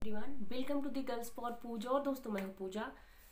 Everyone, welcome to the girls for Pooja. और दोस्तों, मैं हूँ पूजा।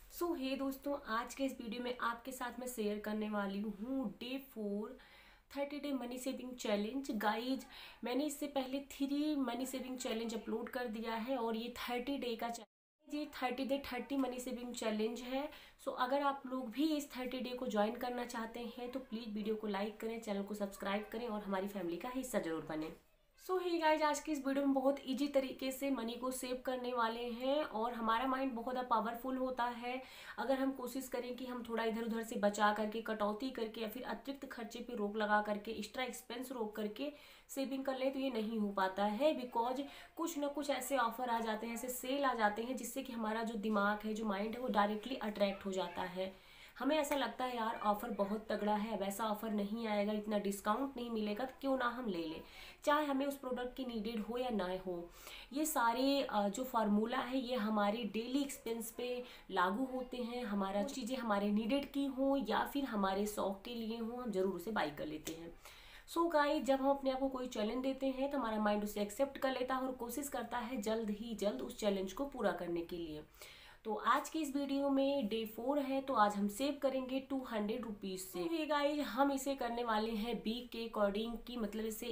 हे दोस्तों, आज के इस वीडियो में आपके साथ मैं शेयर करने वाली हूँ day 4 30 day money saving challenge. Guys, मैंने इससे पहले 3 मनी सेविंग चैलेंज अपलोड कर दिया है और ये 30 डे का चैलेंज, ये 30 डे 30 मनी सेविंग चैलेंज है। अगर आप लोग भी इस 30 डे को ज्वाइन करना चाहते हैं तो प्लीज़ वीडियो को लाइक करें, चैनल को सब्सक्राइब करें और हमारी फैमिली का हिस्सा जरूर बने। हे गाइज, आज की इस वीडियो में बहुत इजी तरीके से मनी को सेव करने वाले हैं और हमारा माइंड बहुत ज़्यादा पावरफुल होता है। अगर हम कोशिश करें कि हम थोड़ा इधर उधर से बचा करके, कटौती करके या फिर अतिरिक्त खर्चे पे रोक लगा करके, एक्स्ट्रा एक्सपेंस रोक करके सेविंग कर लें तो ये नहीं हो पाता है। बिकॉज कुछ ना कुछ ऐसे ऑफर आ जाते हैं, ऐसे सेल आ जाते हैं जिससे कि हमारा जो दिमाग है, जो माइंड है, वो डायरेक्टली अट्रैक्ट हो जाता है। हमें ऐसा लगता है यार ऑफर बहुत तगड़ा है, वैसा ऑफर नहीं आएगा, इतना डिस्काउंट नहीं मिलेगा तो क्यों ना हम ले लें, चाहे हमें उस प्रोडक्ट की नीडेड हो या ना हो। ये सारे जो फार्मूला है ये हमारे डेली एक्सपेंस पे लागू होते हैं। हमारा चीज़ें हमारे नीडेड की हो या फिर हमारे शौक के लिए हो, हम जरूर उसे बाई कर लेते हैं। गाइस, जब हम अपने आप को कोई चैलेंज देते हैं तो हमारा माइंड उसे एक्सेप्ट कर लेता है और कोशिश करता है जल्द ही जल्द उस चैलेंज को पूरा करने के लिए। तो आज की इस वीडियो में डे 4 है, तो आज हम सेव करेंगे 200 रुपीज से। ये गाइज, हम इसे करने वाले हैं वीक के अकॉर्डिंग की, मतलब इसे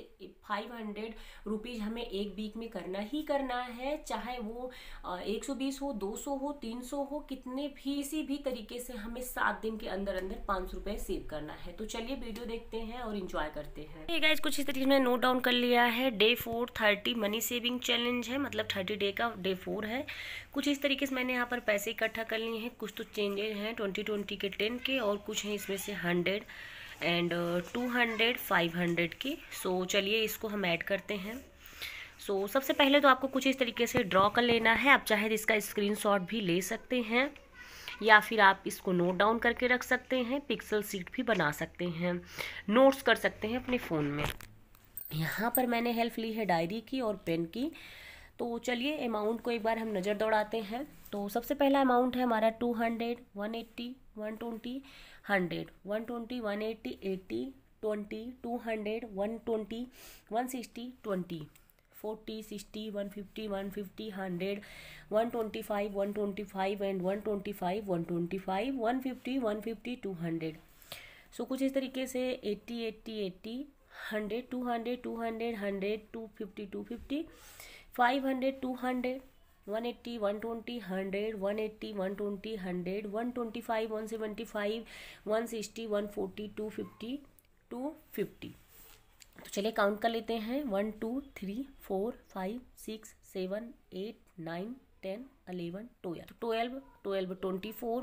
500 रुपीज हमें एक वीक में करना ही करना है, चाहे वो 120 हो, 200 हो, 300 हो, कितने भी इसी भी तरीके से हमें 7 दिन के अंदर अंदर 500 रुपए सेव करना है। तो चलिए वीडियो देखते हैं और इंजॉय करते हैं। ये गाइज, कुछ इस तरीके से मैंने नोट डाउन कर लिया है। डे 4 30 मनी सेविंग चैलेंज है, मतलब 30 डे का डे 4 है। कुछ इस तरीके से मैंने यहाँ पर पैसे इकट्ठा कर लिए हैं। कुछ तो चेंजेस हैं 20 के 10 के और कुछ हैं इसमें से 100 एंड 200 500 के। चलिए इसको हम ऐड करते हैं। सबसे पहले तो आपको कुछ इस तरीके से ड्रॉ कर लेना है। आप चाहे इसका स्क्रीनशॉट भी ले सकते हैं या फिर आप इसको नोट डाउन करके रख सकते हैं, पिक्सल शीट भी बना सकते हैं, नोट्स कर सकते हैं अपने फ़ोन में। यहाँ पर मैंने हेल्प ली है डायरी की और पेन की। तो चलिए अमाउंट को एक बार हम नज़र दौड़ाते हैं। तो सबसे पहला अमाउंट है हमारा 200 180 120 100 120 180 80 20 200 120 160 20 40 60 150 150 100 125 125 एंड 125 125 150 150 200। कुछ इस तरीके से 80 80 80 100 200 200 100 250 250 500 200 180 120 100 180 120 100 125 175 160 140 250 250। तो चलिए काउंट कर लेते हैं। 1 2 3 4 5 6 7 8 9 10 11 12 12 12 24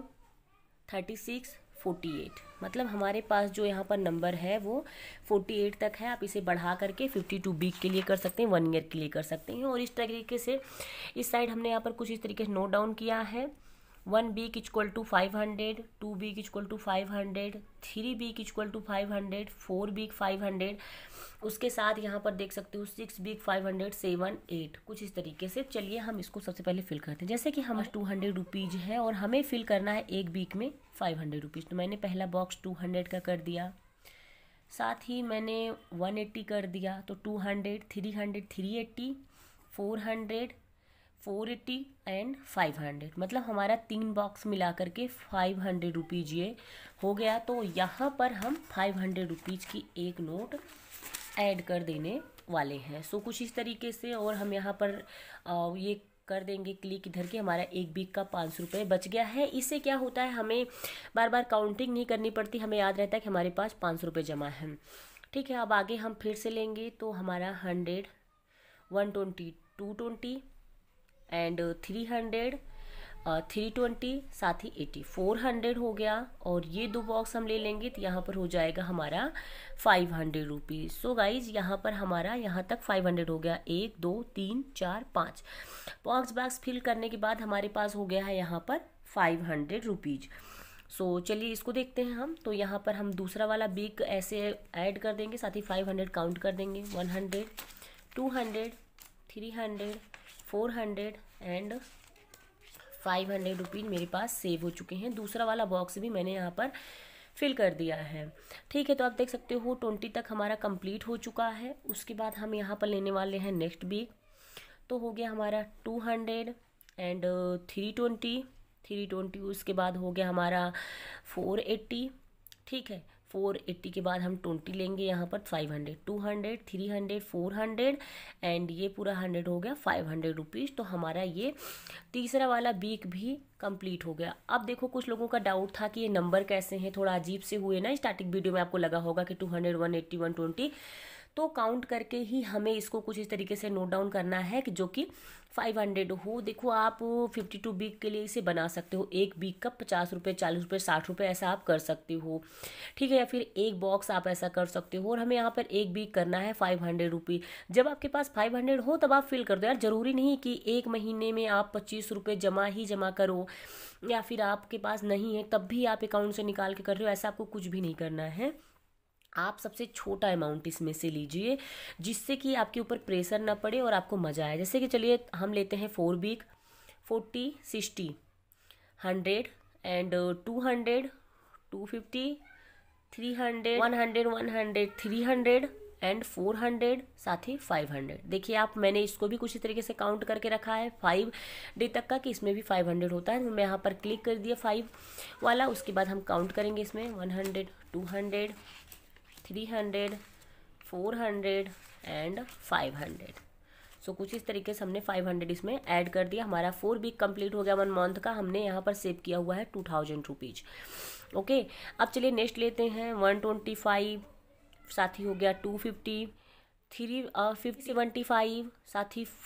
36 48। मतलब हमारे पास जो यहाँ पर नंबर है वो 48 तक है। आप इसे बढ़ा करके 52 वीक के लिए कर सकते हैं, 1 ईयर के लिए कर सकते हैं। और इस तरीके से इस साइड हमने यहाँ पर कुछ इस तरीके से नोट डाउन किया है। 1 week equal to 500, 2 week equal to 500, 3 week equal to 500, 4 week 500, उसके साथ यहाँ पर देख सकते हो 6 वीक 500, 7 8, कुछ इस तरीके से। चलिए हम इसको सबसे पहले फिल करते हैं। जैसे कि हमारा 200 रुपीज़ है और हमें फिल करना है एक वीक में 500 रुपीज़। तो मैंने पहला बॉक्स 200 का कर दिया, साथ ही मैंने 180 कर दिया, तो 200 300 380 400 480 एंड 500। मतलब हमारा 3 बॉक्स मिला करके 500 रुपीज़ ये हो गया। तो यहाँ पर हम 500 रुपीज़ की एक नोट ऐड कर देने वाले हैं। कुछ इस तरीके से। और हम यहाँ पर ये कर देंगे क्लिक इधर के, हमारा एक वीक का 500 रुपये बच गया है। इससे क्या होता है, हमें बार बार काउंटिंग नहीं करनी पड़ती, हमें याद रहता है कि हमारे पास 500 रुपये जमा है। ठीक है, अब आगे हम फिर से लेंगे। तो हमारा 100 120 220 एंड 300 320, साथ ही 80 400 हो गया। और ये 2 बॉक्स हम ले लेंगे तो यहाँ पर हो जाएगा हमारा 500 रुपीज़। गाइज, यहाँ पर हमारा यहाँ तक 500 हो गया। 1 2 3 4 5 बॉक्स फिल करने के बाद हमारे पास हो गया है यहाँ पर 500 रुपीज़। चलिए इसको देखते हैं हम। तो यहाँ पर हम दूसरा वाला बिग ऐसे ऐड कर देंगे, साथ ही 500 काउंट कर देंगे। 100 200 300 400 एंड 500 रुपीज़ मेरे पास सेव हो चुके हैं। दूसरा वाला बॉक्स भी मैंने यहाँ पर फिल कर दिया है। ठीक है, तो आप देख सकते हो 20 तक हमारा कंप्लीट हो चुका है। उसके बाद हम यहाँ पर लेने वाले हैं नेक्स्ट वीक। तो हो गया हमारा 200 एंड 320, उसके बाद हो गया हमारा 480। ठीक है, 480 के बाद हम 20 लेंगे यहाँ पर 500, 200, 300, 400 एंड ये पूरा 100 हो गया 500 रुपीज़। तो हमारा ये तीसरा वाला वीक भी कंप्लीट हो गया। अब देखो कुछ लोगों का डाउट था कि ये नंबर कैसे हैं, थोड़ा अजीब से हुए ना स्टार्टिंग वीडियो में, आपको लगा होगा कि 200, 180, 120, तो काउंट करके ही हमें इसको कुछ इस तरीके से नोट डाउन करना है कि जो कि 500 हो। देखो आप 52 वीक के लिए इसे बना सकते हो, एक वीक का 50 रुपये, 40 रुपये, 60 रुपये ऐसा आप कर सकते हो। ठीक है, या फिर एक बॉक्स आप ऐसा कर सकते हो। और हमें यहाँ पर एक वीक करना है 500 रुपये। जब आपके पास 500 हो तब आप फिल कर दो यार, ज़रूरी नहीं कि एक महीने में आप 25 रुपये जमा करो, या फिर आपके पास नहीं है तब भी आप अकाउंट से निकाल के कर रहे हो, ऐसा आपको कुछ भी नहीं करना है। आप सबसे छोटा अमाउंट इसमें से लीजिए जिससे कि आपके ऊपर प्रेशर ना पड़े और आपको मज़ा आए। जैसे कि चलिए हम लेते हैं 4 वीक, 40, 60, 100 एंड 200, 250, 300, 100, 300 एंड 400, साथ ही 500। देखिए आप, मैंने इसको भी कुछ तरीके से काउंट करके रखा है 5 डे तक का कि इसमें भी 500 होता है। मैं यहाँ पर क्लिक कर दिया 5 वाला। उसके बाद हम काउंट करेंगे इसमें 100, 200, 300, 400 एंड 500। सो कुछ इस तरीके से हमने 500 इसमें ऐड कर दिया। हमारा 4 वीक कंप्लीट हो गया 1 मंथ का। हमने यहाँ पर सेव किया हुआ है 2000 रुपीज़। ओके, अब चलिए नेक्स्ट लेते हैं 125, साथ ही हो गया 250, 375, साथ ही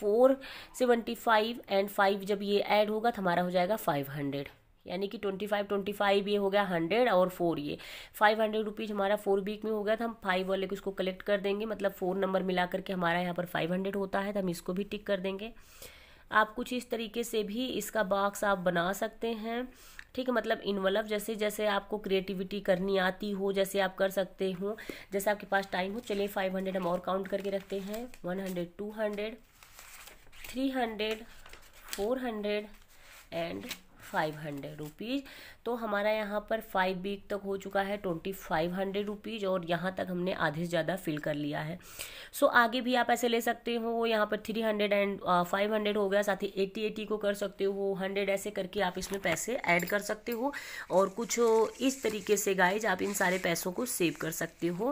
475 एंड 5 जब ये ऐड होगा तो हमारा हो जाएगा 500, यानी कि 25 ये हो गया 100 और 4 ये 500 रुपीज़ हमारा 4 वीक में हो गया। तो हम 5 वाले को इसको कलेक्ट कर देंगे, मतलब 4 नंबर मिला करके हमारा यहाँ पर 500 होता है, तो हम इसको भी टिक कर देंगे। आप कुछ इस तरीके से भी इसका बॉक्स आप बना सकते हैं। ठीक है, मतलब इन्वॉल्व जैसे जैसे आपको क्रिएटिविटी करनी आती हो जैसे आप कर सकते हो, जैसे आपके पास टाइम हो। चलिए 500 हम और काउंट करके रखते हैं, 100, 200, 300, 400 एंड 500 रुपीज़। तो हमारा यहाँ पर 5 वीक तक हो चुका है 2500 रुपीज़ और यहाँ तक हमने आधे से ज़्यादा फिल कर लिया है। सो आगे भी आप ऐसे ले सकते हो। यहाँ पर 300 एंड 500 हो गया, साथ ही 80 को कर सकते हो, 100 ऐसे करके आप इसमें पैसे ऐड कर सकते हो। और कुछ इस तरीके से गाइज आप इन सारे पैसों को सेव कर सकते हो।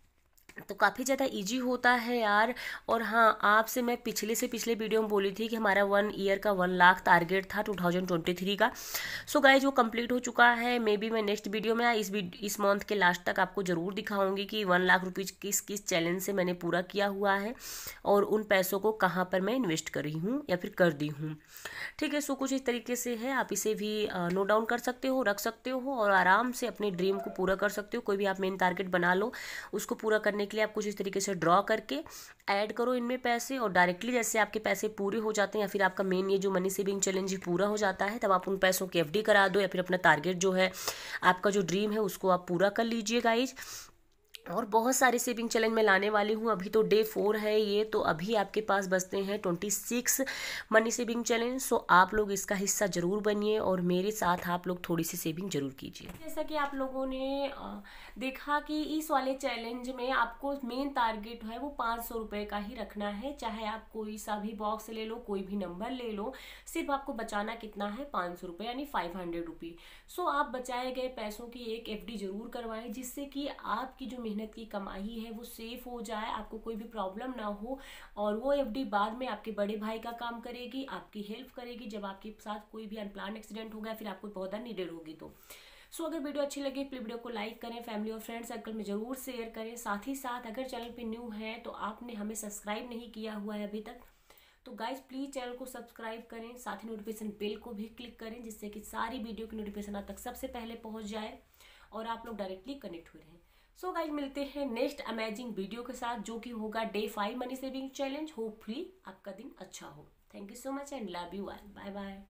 तो काफ़ी ज़्यादा इजी होता है यार। और हाँ, आपसे मैं पिछले वीडियो में बोली थी कि हमारा 1 ईयर का 1 लाख टारगेट था 2023 का। सो गाइज वो कंप्लीट हो चुका है। मे बी मैं नेक्स्ट वीडियो में इस मंथ के लास्ट तक आपको ज़रूर दिखाऊंगी कि 1 लाख रुपीज़ किस किस चैलेंज से मैंने पूरा किया हुआ है और उन पैसों को कहाँ पर मैं इन्वेस्ट कर रही हूँ या फिर कर दी हूँ। ठीक है, सो कुछ इस तरीके से है, आप इसे भी नोट डाउन कर सकते हो, रख सकते हो और आराम से अपने ड्रीम को पूरा कर सकते हो। कोई भी आप मेन टारगेट बना लो, उसको पूरा करने के लिए आप कुछ इस तरीके से ड्रॉ करके ऐड करो इनमें पैसे, और डायरेक्टली जैसे आपके पैसे पूरे हो जाते हैं या फिर आपका मेन ये जो मनी सेविंग चैलेंज पूरा हो जाता है, तब आप उन पैसों की एफडी करा दो या फिर अपना टारगेट जो है, आपका जो ड्रीम है उसको आप पूरा कर लीजिए गाइज। और बहुत सारे सेविंग चैलेंज में लाने वाली हूँ। अभी तो डे 4 है ये, तो अभी आपके पास बचते हैं 26 मनी सेविंग चैलेंज। सो आप लोग इसका हिस्सा जरूर बनिए और मेरे साथ आप लोग थोड़ी सी सेविंग जरूर कीजिए। जैसा कि आप लोगों ने देखा कि इस वाले चैलेंज में आपको मेन टारगेट है वो 500 रुपये का ही रखना है। चाहे आप कोई सा भी बॉक्स ले लो, कोई भी नंबर ले लो, सिर्फ आपको बचाना कितना है 500 रुपये, यानी 500 रुपये। सो आप बचाए गए पैसों की एक एफडी जरूर करवाएं, जिससे कि आपकी जो मेहनत की कमाई है वो सेफ हो जाए, आपको कोई भी प्रॉब्लम ना हो। और वो एफडी बाद में आपके बड़े भाई का काम करेगी, आपकी हेल्प करेगी जब आपके साथ कोई भी अनप्लान एक्सीडेंट हो गया, फिर आपको बहुत ज़्यादा नीडेड होगी। तो सो अगर वीडियो अच्छी लगे प्लीज वीडियो को लाइक करें, फैमिली और फ्रेंड सर्कल में जरूर शेयर करें। साथ ही साथ अगर चैनल पे न्यू है तो आपने हमें सब्सक्राइब नहीं किया हुआ है अभी तक, तो गाइज प्लीज चैनल को सब्सक्राइब करें, साथ ही नोटिफिकेशन बेल को भी क्लिक करें, जिससे कि सारी वीडियो की नोटिफिकेशन आप तक सबसे पहले पहुंच जाए और आप लोग डायरेक्टली कनेक्ट हुए रहें। सो गाइज मिलते हैं नेक्स्ट अमेजिंग वीडियो के साथ, जो कि होगा day 5 money saving challenge. Hopefully आपका दिन अच्छा हो। Thank you so much and love you all, bye bye.